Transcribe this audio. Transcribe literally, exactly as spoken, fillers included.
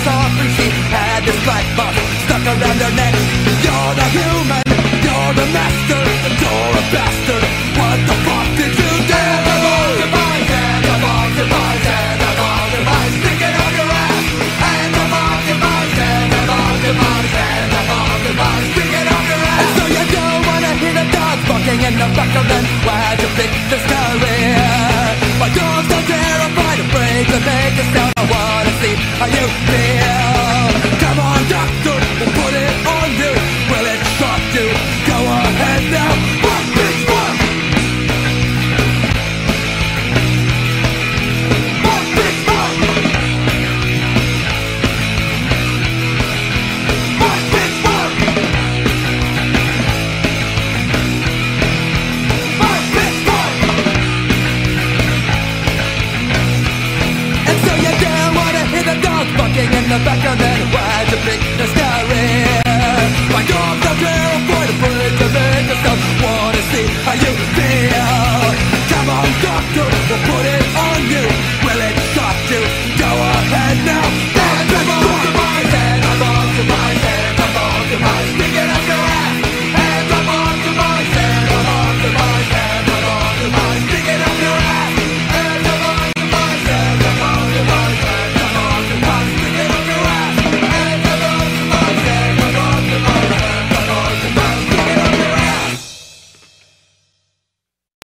offering. She had this black box stuck around her neck. You're the human, you're the master, and you're a bastard. What the fuck did you do? Animals device, animals device, animals device, stick it on your ass. Animals device, animals device, animals device, stick it on your ass. And so you don't wanna hear the dogs barking in the background. Why'd you pick this career? My dogs are terrified, afraid to make a sound. I wanna see how you feel. Come on, doctor, we'll put it on you. Will it shock you? Go ahead now. One, bitch, one. One, bitch, one. One, bitch, one. One, bitch, one. And so you don't wanna hear the dog barking in the background. And why